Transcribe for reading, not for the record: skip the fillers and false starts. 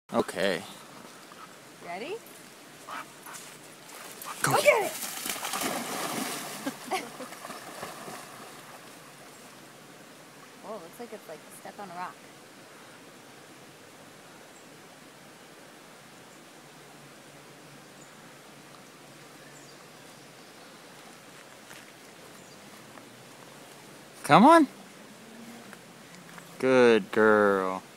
Okay. Ready? Go get it! Oh, it looks like it's like stuck on a rock. Come on. Good girl.